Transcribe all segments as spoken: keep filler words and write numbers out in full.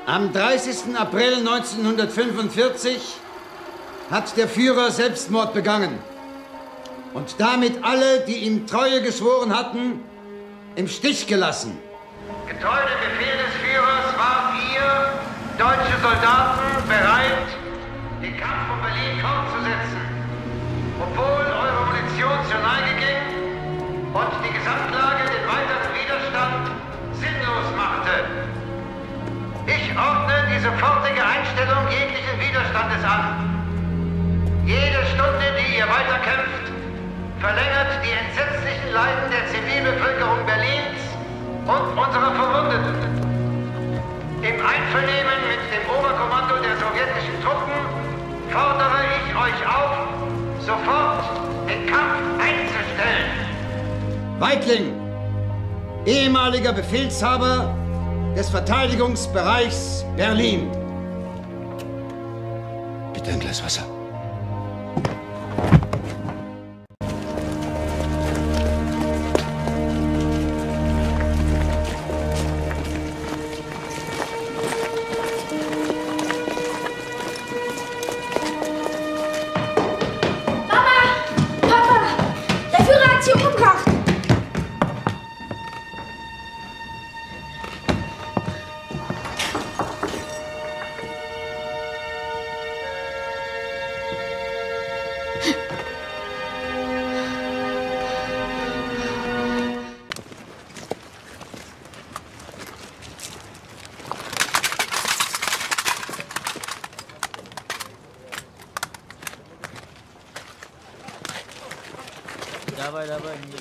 Am dreißigsten April neunzehnhundertfünfundvierzig hat der Führer Selbstmord begangen und damit alle, die ihm Treue geschworen hatten, im Stich gelassen. Getreu dem Befehl des Führers wart ihr, deutsche Soldaten, bereit, den Kampf um Berlin fortzusetzen, obwohl eure Munition zur Neige ging und die Gesamtlage den weiteren Widerstand sinnlos machte. Ich ordne die sofortige Einstellung jeglichen Widerstandes an. Jede Stunde, die ihr weiterkämpft, verlängert die entsetzlichen Leiden der Zivilbevölkerung Berlins und unserer Verwundeten. Im Einvernehmen mit dem Oberkommando der sowjetischen Truppen fordere ich euch auf, sofort den Kampf einzustellen. Weidling, ehemaliger Befehlshaber des Verteidigungsbereichs Berlin. Bitte ein Glas Wasser. Давай, давай, немец.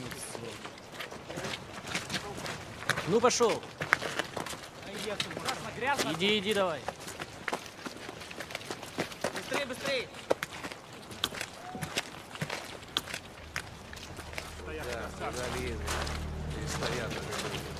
Ну, пошел. Иди, иди, давай. Быстрее, быстрее. Да, залезли. И стоят.